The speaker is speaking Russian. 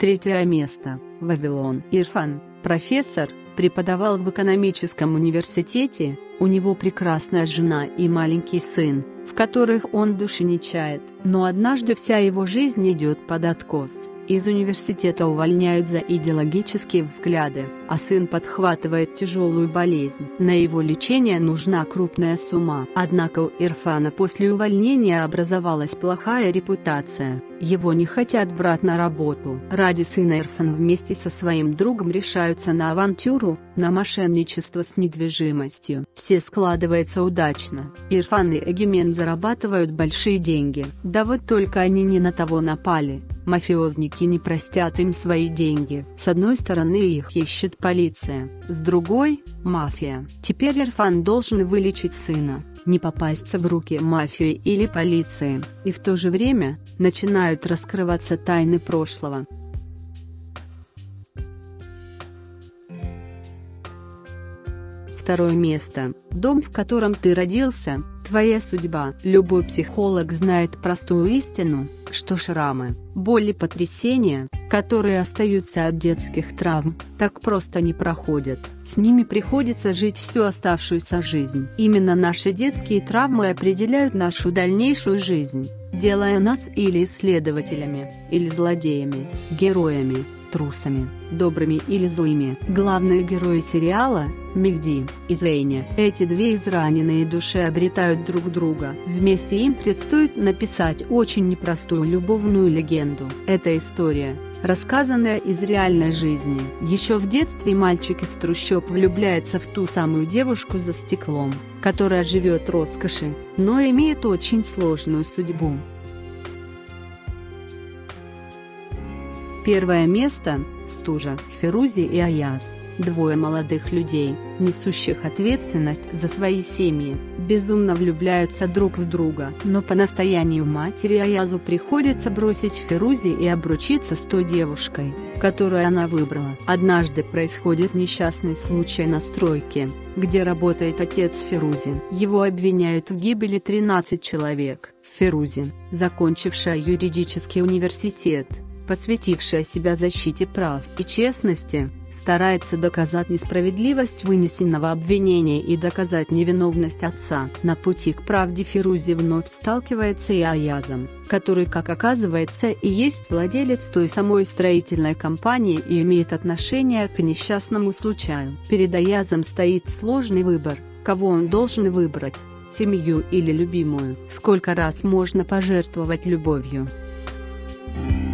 Третье место. Вавилон. Ирфан, профессор, преподавал в экономическом университете, у него прекрасная жена и маленький сын, в которых он души не чает. Но однажды вся его жизнь идет под откос. Из университета увольняют за идеологические взгляды, а сын подхватывает тяжелую болезнь. На его лечение нужна крупная сумма. Однако у Ирфана после увольнения образовалась плохая репутация. Его не хотят брать на работу. Ради сына Ирфан вместе со своим другом решаются на авантюру, на мошенничество с недвижимостью. Все складывается удачно. Ирфан и Эгемен зарабатывают большие деньги. Да вот только они не на того напали. Мафиозники не простят им свои деньги. С одной стороны их ищет полиция, с другой – мафия. Теперь Ирфан должен вылечить сына, не попасться в руки мафии или полиции. И в то же время начинают раскрываться тайны прошлого. Второе место. Дом, в котором ты родился, твоя судьба. Любой психолог знает простую истину, что шрамы, боли, потрясения, которые остаются от детских травм, так просто не проходят. С ними приходится жить всю оставшуюся жизнь. Именно наши детские травмы определяют нашу дальнейшую жизнь, делая нас или исследователями, или злодеями, героями, трусами, добрыми или злыми. Главные герои сериала – Мехди и Зейни. Эти две израненные души обретают друг друга. Вместе им предстоит написать очень непростую любовную легенду. Эта история, рассказанная из реальной жизни. Еще в детстве мальчик из трущоб влюбляется в ту самую девушку за стеклом, которая живет в роскоши, но имеет очень сложную судьбу. Первое место – Стужа. Фирузи и Аяз. Двое молодых людей, несущих ответственность за свои семьи, безумно влюбляются друг в друга. Но по настоянию матери Аязу приходится бросить Фирузи и обручиться с той девушкой, которую она выбрала. Однажды происходит несчастный случай на стройке, где работает отец Фирузи. Его обвиняют в гибели 13 человек. Фирузи, закончившая юридический университет, посвятившая себя защите прав и честности, старается доказать несправедливость вынесенного обвинения и доказать невиновность отца. На пути к правде Фирузи вновь сталкивается и Аязом, который, как оказывается, и есть владелец той самой строительной компании и имеет отношение к несчастному случаю. Перед Аязом стоит сложный выбор, кого он должен выбрать – семью или любимую. Сколько раз можно пожертвовать любовью?